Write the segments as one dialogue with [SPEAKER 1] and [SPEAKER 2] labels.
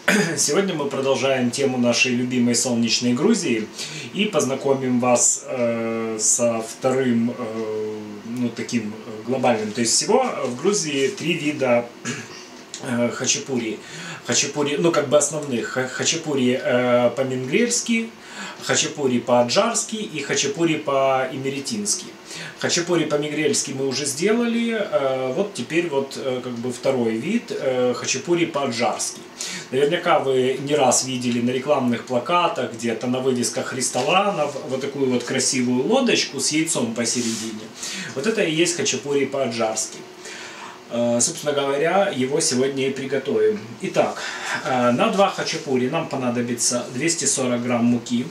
[SPEAKER 1] Сегодня мы продолжаем тему нашей любимой солнечной Грузии и познакомим вас со вторым, таким глобальным. То есть всего в Грузии 3 вида хачапури. Хачапури, основных. Хачапури по-менгрельски, хачапури по-аджарски и хачапури по-имеретински. Хачапури по-менгрельски мы уже сделали, вот теперь второй вид хачапури по-аджарски. Наверняка вы не раз видели на рекламных плакатах, где-то на вывесках ресторанов вот такую вот красивую лодочку с яйцом посередине. Вот это и есть хачапури по-аджарски. Собственно говоря, его сегодня и приготовим. Итак, на 2 хачапури нам понадобится 240 грамм муки,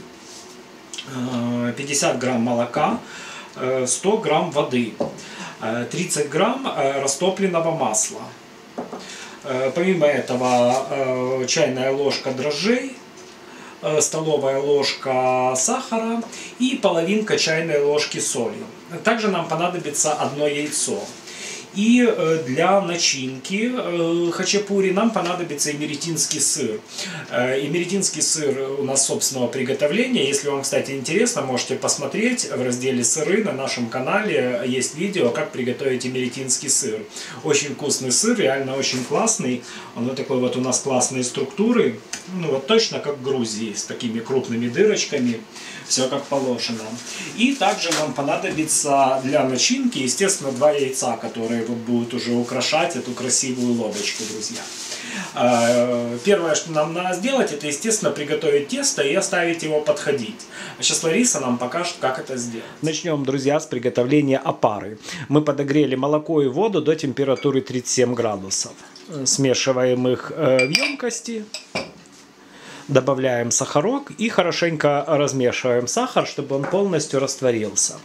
[SPEAKER 1] 50 грамм молока, 100 грамм воды, 30 грамм растопленного масла. Помимо этого чайная ложка дрожжей, столовая ложка сахара и половинка чайной ложки соли. Также нам понадобится 1 яйцо. И для начинки хачапури нам понадобится имеретинский сыр. Имеретинский сыр у нас собственного приготовления. Если вам, кстати, интересно, можете посмотреть в разделе «Сыры» на нашем канале. Есть видео, как приготовить имеретинский сыр. Очень вкусный сыр, реально очень классный. Он вот такой вот у нас классной структуры. Точно как в Грузии, с такими крупными дырочками. Все как положено. И также нам понадобится для начинки, естественно, 2 яйца, которые будут уже украшать эту красивую лодочку, друзья. Первое, что нам надо сделать, это, естественно, приготовить тесто и оставить его подходить. А сейчас Лариса нам покажет, как это сделать. Начнем, друзья, с приготовления опары. Мы подогрели молоко и воду до температуры 37 градусов. Смешиваем их в емкости. Добавляем сахарок и хорошенько размешиваем сахар, чтобы он полностью растворился.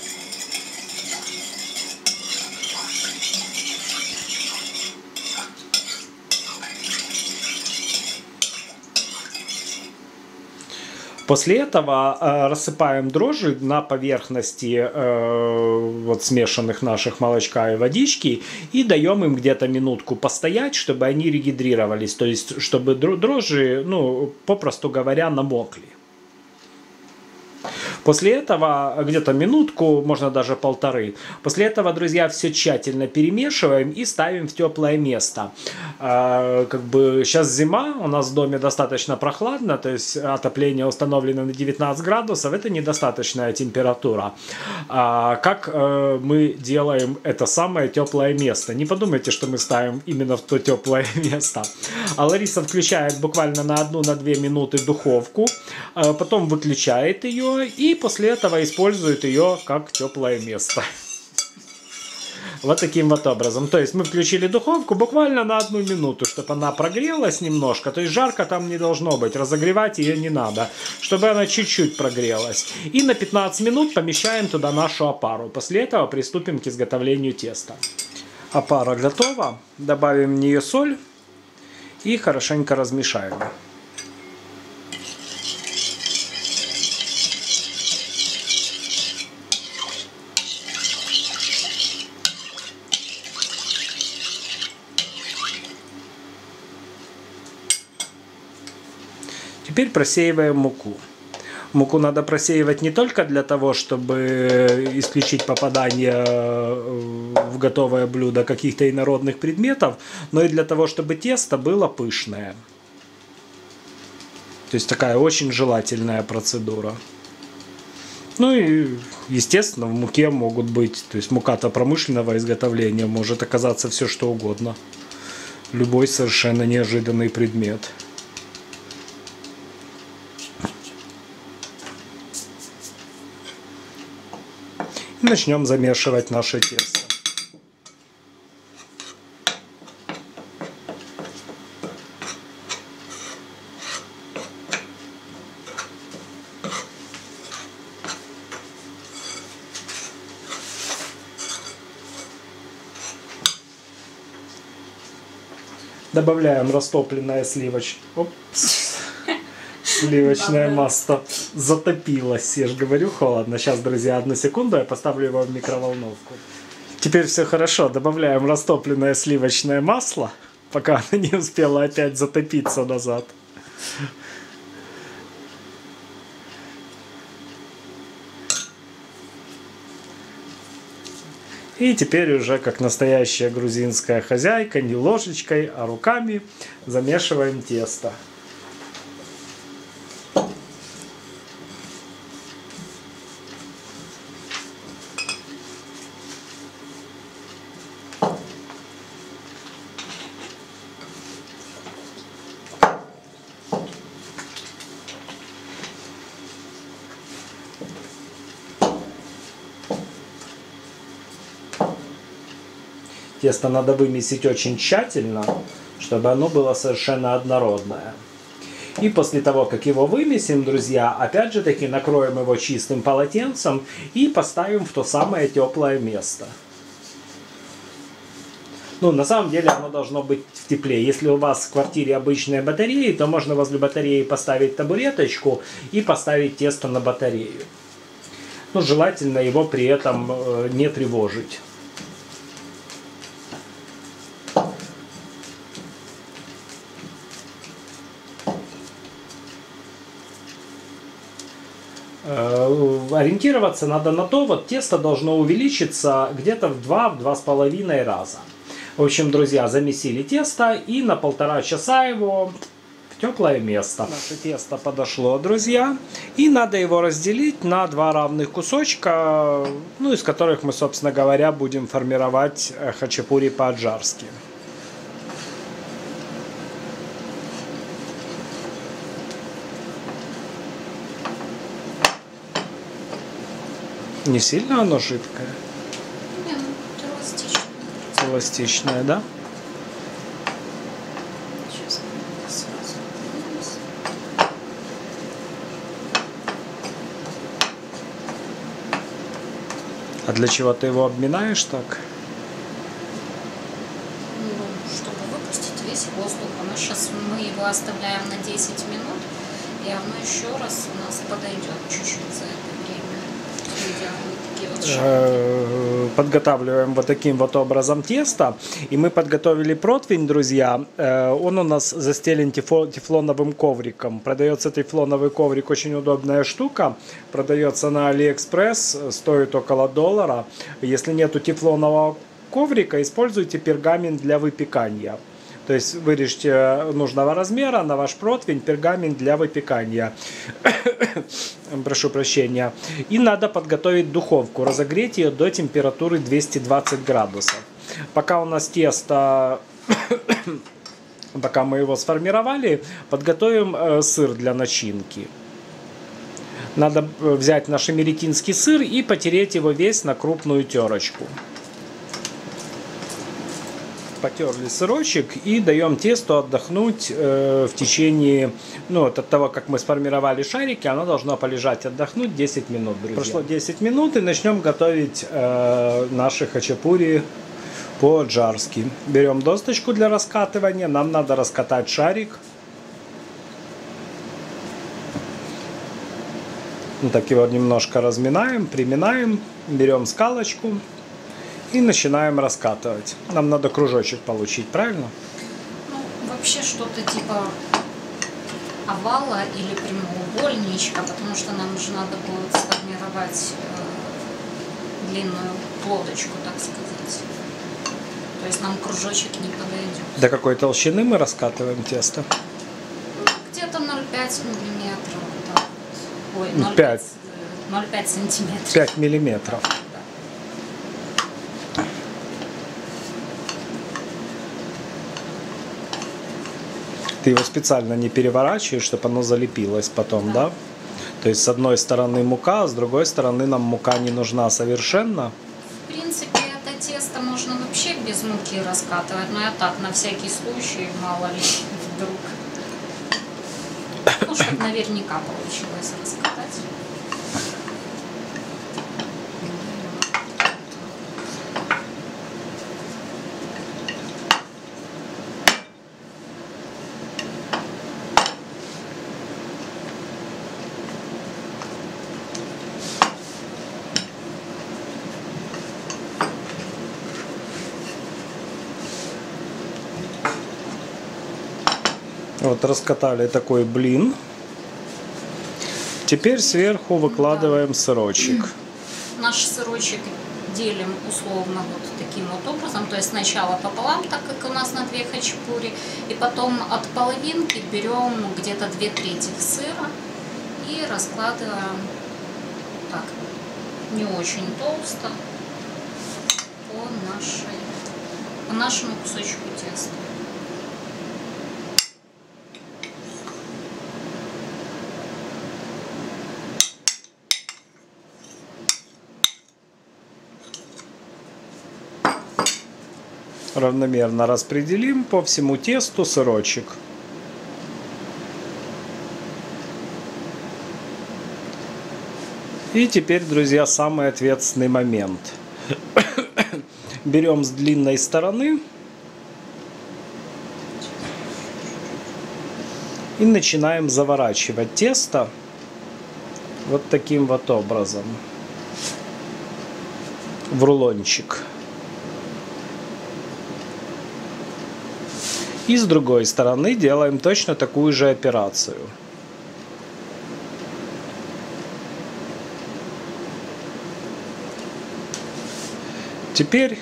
[SPEAKER 1] После этого рассыпаем дрожжи на поверхности смешанных наших молочка и водички и даем им где-то минутку постоять, чтобы они регидрировались, то есть чтобы дрожжи, попросту говоря, намокли. После этого где-то минутку, можно даже 1,5. После этого, друзья, все тщательно перемешиваем и ставим в теплое место. Сейчас зима, у нас в доме достаточно прохладно, то есть отопление установлено на 19 градусов, это недостаточная температура. Как мы делаем это самое теплое место? Не подумайте, что мы ставим именно в то теплое место. А Лариса включает буквально на 1-2 минуты духовку, потом выключает ее и после этого использует ее как теплое место. Вот таким вот образом. То есть мы включили духовку буквально на 1 минуту, чтобы она прогрелась немножко. То есть жарко там не должно быть, разогревать ее не надо, чтобы она чуть-чуть прогрелась. И на 15 минут помещаем туда нашу опару. После этого приступим к изготовлению теста. Опара готова. Добавим в нее соль и хорошенько размешаем. Теперь просеиваем муку. Муку надо просеивать не только для того, чтобы исключить попадание в готовое блюдо каких-то инородных предметов, но и для того, чтобы тесто было пышное. То есть такая очень желательная процедура. И, естественно, в муке могут быть, то есть мука-то промышленного изготовления, может оказаться все что угодно. Любой совершенно неожиданный предмет. Начнем замешивать наше тесто. Добавляем растопленное сливочное масло. Затопилось, я же говорю, холодно. Сейчас, друзья, 1 секунду, я поставлю его в микроволновку. Теперь все хорошо. Добавляем растопленное сливочное масло. пока она не успела опять затопиться назад. И теперь уже, как настоящая грузинская хозяйка, не ложечкой, а руками замешиваем тесто. Тесто надо вымесить очень тщательно, чтобы оно было совершенно однородное. И после того, как его вымесим, друзья, опять же таки накроем его чистым полотенцем и поставим в то самое теплое место. Ну, на самом деле оно должно быть в тепле. Если у вас в квартире обычные батареи, то можно возле батареи поставить табуреточку и поставить тесто на батарею. Ну, желательно его при этом не тревожить. Ориентироваться надо на то, вот тесто должно увеличиться где-то в 2-2,5 раза. В общем, друзья, замесили тесто и на 1,5 часа его в теплое место. Наше тесто подошло, друзья, и надо его разделить на 2 равных кусочка, ну, из которых мы, собственно говоря, будем формировать хачапури по-аджарски. Не сильно оно жидкое?
[SPEAKER 2] Нет, эластичное.
[SPEAKER 1] Эластичное, да?
[SPEAKER 2] Сейчас сразу.
[SPEAKER 1] А для чего ты его обминаешь так?
[SPEAKER 2] Ну, чтобы выпустить весь воздух. Сейчас мы его оставляем на 10 минут, и оно еще раз у нас подойдет чуть-чуть за это время.
[SPEAKER 1] Подготавливаем вот таким вот образом тесто. И мы подготовили противень, друзья. Он у нас застелен тефлоновым ковриком. Продается тефлоновый коврик, очень удобная штука. Продается на AliExpress, стоит около $1. Если нету тефлонового коврика, используйте пергамент для выпекания. То есть вырежьте нужного размера на ваш противень пергамент для выпекания. Прошу прощения. И надо подготовить духовку, разогреть ее до температуры 220 градусов. Пока у нас тесто, пока мы его сформировали, подготовим сыр для начинки. Надо взять наш американский сыр и потереть его весь на крупную терочку. Потерли сырочек и даем тесту отдохнуть в течение, ну, от того, как мы сформировали шарики, оно должно полежать, отдохнуть 10 минут, друзья. Прошло 10 минут и начнем готовить наши хачапури по-аджарски. Берем досточку для раскатывания, нам надо раскатать шарик. Вот так его немножко разминаем, приминаем, берем скалочку и начинаем раскатывать. Нам надо кружочек получить, правильно?
[SPEAKER 2] Ну, вообще что-то типа овала или прямоугольничка, потому что нам же надо будет сформировать длинную плоточку, так сказать. То есть нам кружочек не подойдет.
[SPEAKER 1] До какой толщины мы раскатываем тесто?
[SPEAKER 2] Где-то 0,5 миллиметров. Да. Ой,
[SPEAKER 1] 0,5
[SPEAKER 2] сантиметров.
[SPEAKER 1] 5 миллиметров. Ты его специально не переворачиваешь, чтобы оно залепилось потом, да? То есть с одной стороны мука, а с другой стороны нам мука не нужна совершенно.
[SPEAKER 2] В принципе, это тесто можно вообще без муки раскатывать, но я так, на всякий случай, мало ли, вдруг. Ну, чтобы наверняка получилось раскатать.
[SPEAKER 1] Вот раскатали такой блин. Теперь сверху выкладываем сырочек.
[SPEAKER 2] Наш сырочек делим условно вот таким вот образом. То есть сначала пополам, так как у нас на 2 хачапури. И потом от половинки берем где-то 2/3 сыра и раскладываем так, не очень толсто, по нашему кусочку теста.
[SPEAKER 1] Равномерно распределим по всему тесту сырочек. И теперь, друзья, самый ответственный момент. Берем с длинной стороны и начинаем заворачивать тесто вот таким вот образом в рулончик. И с другой стороны делаем точно такую же операцию. Теперь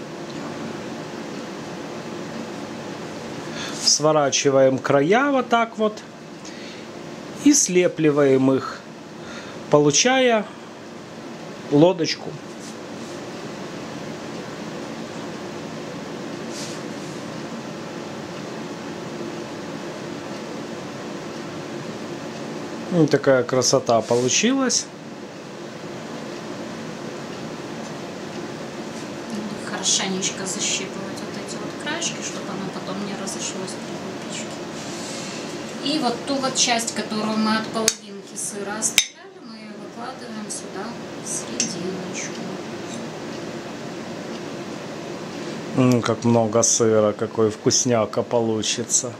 [SPEAKER 1] сворачиваем края вот так вот и слепливаем их, получая лодочку. Вот такая красота получилась.
[SPEAKER 2] Хорошенечко защипывать вот эти вот краешки, чтобы оно потом не разошлось при выпечке. И вот ту вот часть, которую мы от половинки сыра оставляли, мы ее выкладываем сюда в серединочку.
[SPEAKER 1] Как много сыра, какой вкусняка получится.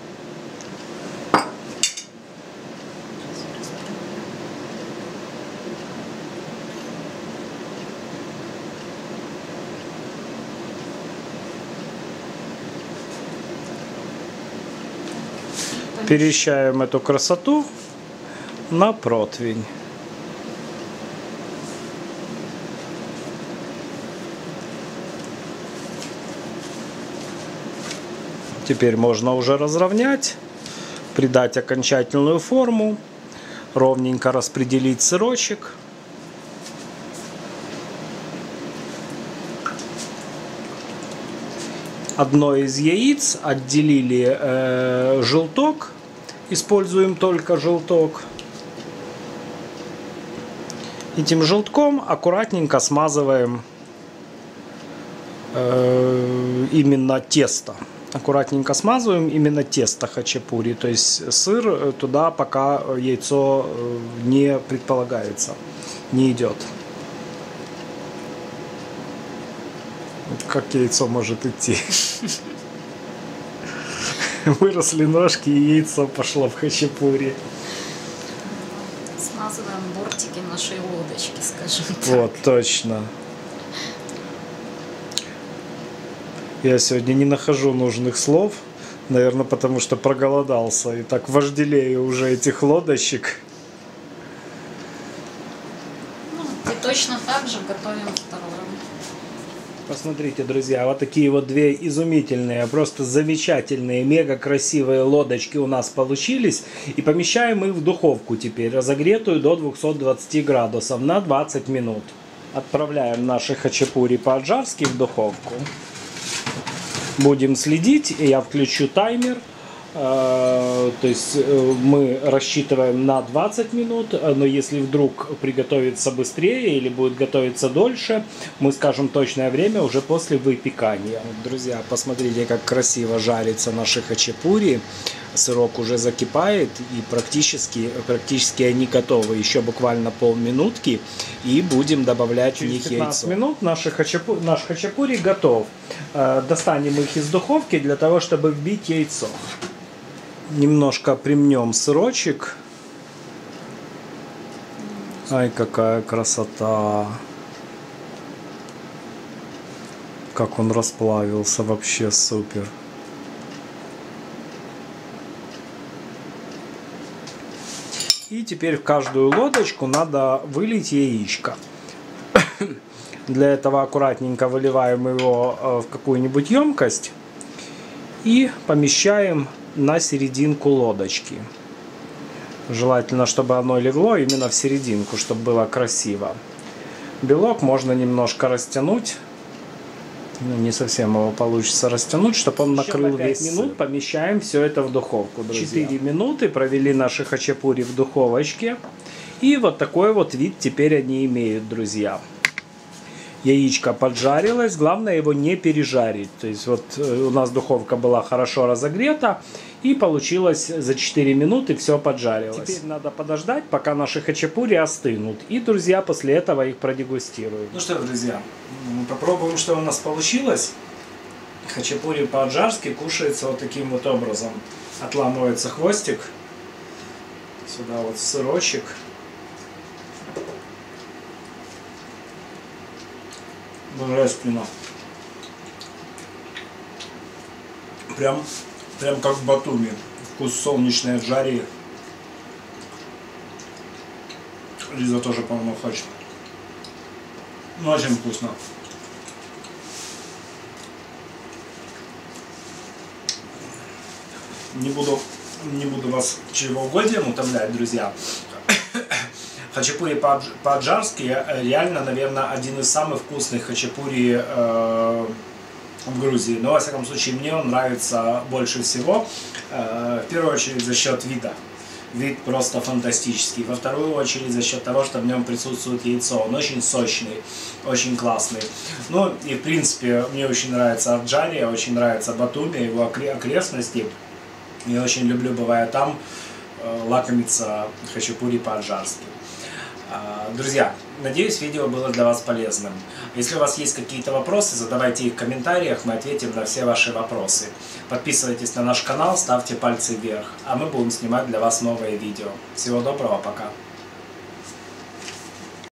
[SPEAKER 1] Перемещаем эту красоту на противень. Теперь можно уже разровнять, придать окончательную форму, ровненько распределить сырочек. Одно из яиц отделили желток, используем только желток. Этим желтком аккуратненько смазываем именно тесто. Аккуратненько смазываем именно тесто хачапури, то есть сыр туда пока яйцо не предполагается, не идет. Как яйцо может идти? Выросли ножки, и яйцо пошло в хачапури.
[SPEAKER 2] Смазываем бортики нашей лодочки, скажем так.
[SPEAKER 1] Вот, точно. Я сегодня не нахожу нужных слов, наверное, потому что проголодался и так вожделею уже этих лодочек.
[SPEAKER 2] Ну, и точно так же готовим второе.
[SPEAKER 1] Посмотрите, друзья, вот такие вот две изумительные, просто замечательные, мега красивые лодочки у нас получились. И помещаем их в духовку теперь, разогретую до 220 градусов на 20 минут. Отправляем наши хачапури по-аджарски в духовку. Будем следить, и я включу таймер. То есть мы рассчитываем на 20 минут, но если вдруг приготовится быстрее или будет готовиться дольше, мы скажем точное время уже после выпекания. Друзья, посмотрите, как красиво жарится наши хачапури. Сырок уже закипает, и практически они готовы. Еще буквально полминутки, и будем добавлять в них яйцо. 15 минут наш хачапури готов. Достанем их из духовки для того, чтобы вбить яйцо. Немножко примнем сырочек. Ай, какая красота! Как он расплавился, вообще супер! И теперь в каждую лодочку надо вылить яичко. Для этого аккуратненько выливаем его в какую-нибудь емкость и помещаем на серединку лодочки. Желательно, чтобы оно легло именно в серединку, чтобы было красиво. Белок можно немножко растянуть. Не совсем его получится растянуть, чтобы он накрыл весь. 5 минут помещаем все это в духовку, друзья. 4 минуты провели наши хачапури в духовочке. И вот такой вот вид теперь они имеют, друзья. Яичко поджарилось, главное его не пережарить. То есть вот у нас духовка была хорошо разогрета, и получилось за 4 минуты все поджарилось. Теперь надо подождать, пока наши хачапури остынут. И, друзья, после этого их продегустируем. Ну что, друзья, попробуем, что у нас получилось. Хачапури по-аджарски кушается вот таким вот образом. Отламывается хвостик. Сюда вот сырочек. Божественно. Прям как в Батуми. Вкус солнечной аджарии. Лиза тоже, по-моему, хочет. Ну, очень вкусно. Не буду вас чревоугодием утомлять, друзья. Хачапури по-аджарски реально, наверное, один из самых вкусных хачапури в Грузии. Но, во всяком случае, мне он нравится больше всего. В первую очередь за счет вида. Вид просто фантастический. Во вторую очередь за счет того, что в нем присутствует яйцо. Он очень сочный, очень классный. Ну и, в принципе, мне очень нравится Аджария, очень нравится Батуми, его окрестности. Я очень люблю, бывая там, лакомиться хачапури по-аджарски. Друзья, надеюсь, видео было для вас полезным. Если у вас есть какие-то вопросы, задавайте их в комментариях, мы ответим на все ваши вопросы. Подписывайтесь на наш канал, ставьте пальцы вверх, а мы будем снимать для вас новые видео. Всего доброго, пока!